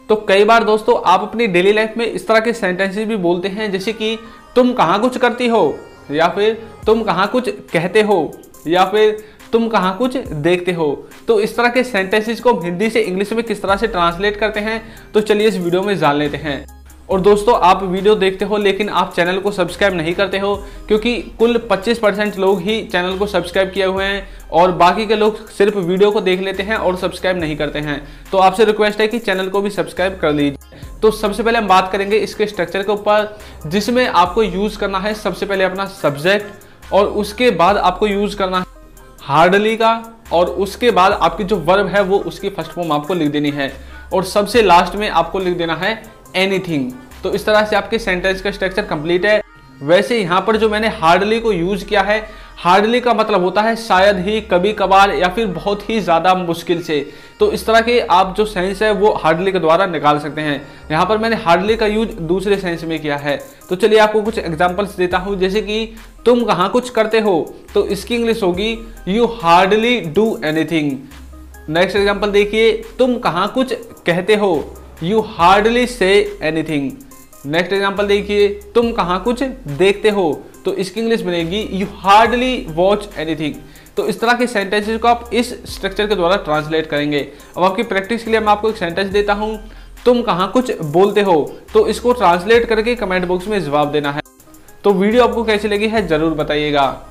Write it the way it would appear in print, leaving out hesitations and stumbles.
तो कई बार दोस्तों आप अपनी डेली लाइफ में इस तरह के सेंटेंसेस भी बोलते हैं, जैसे कि तुम कहाँ कुछ करती हो, या फिर तुम कहाँ कुछ कहते हो, या फिर तुम कहाँ कुछ देखते हो। तो इस तरह के सेंटेंसेस को हिंदी से इंग्लिश में किस तरह से ट्रांसलेट करते हैं, तो चलिए इस वीडियो में जान लेते हैं। और दोस्तों आप वीडियो देखते हो लेकिन आप चैनल को सब्सक्राइब नहीं करते हो, क्योंकि कुल 25% लोग ही चैनल को सब्सक्राइब किए हुए हैं और बाकी के लोग सिर्फ वीडियो को देख लेते हैं और सब्सक्राइब नहीं करते हैं। तो आपसे रिक्वेस्ट है कि चैनल को भी सब्सक्राइब कर लीजिए। तो सबसे पहले हम बात करेंगे इसके स्ट्रक्चर के ऊपर, जिसमें आपको यूज करना है सबसे पहले अपना सब्जेक्ट, और उसके बाद आपको यूज करना है हार्डली का, और उसके बाद आपकी जो वर्ब है वो उसकी फर्स्ट फॉर्म आपको लिख देनी है, और सबसे लास्ट में आपको लिख देना है एनीथिंग। तो इस तरह से आपके सेंटेंस का स्ट्रक्चर कंप्लीट है। वैसे यहाँ पर जो मैंने हार्डली को यूज किया है, हार्डली का मतलब होता है शायद ही, कभी कभार, या फिर बहुत ही ज्यादा मुश्किल से। तो इस तरह के आप जो सेंस है वो हार्डली के द्वारा निकाल सकते हैं। यहाँ पर मैंने हार्डली का यूज दूसरे सेंस में किया है। तो चलिए आपको कुछ एग्जांपल्स देता हूँ, जैसे कि तुम कहाँ कुछ करते हो, तो इसकी इंग्लिश होगी you hardly do anything. Next example देखिए, तुम कहाँ कुछ कहते हो, you hardly say anything. Next example देखिए, तुम कहाँ कुछ देखते हो, तो इसकी इंग्लिश बनेगी यू हार्डली वॉच एनीथिंग। तो इस तरह के सेंटेंसेस को आप इस स्ट्रक्चर के द्वारा ट्रांसलेट करेंगे। अब आपकी प्रैक्टिस के लिए मैं आपको एक सेंटेंस देता हूं, तुम कहाँ कुछ बोलते हो, तो इसको ट्रांसलेट करके कमेंट बॉक्स में जवाब देना है। तो वीडियो आपको कैसी लगी है जरूर बताइएगा।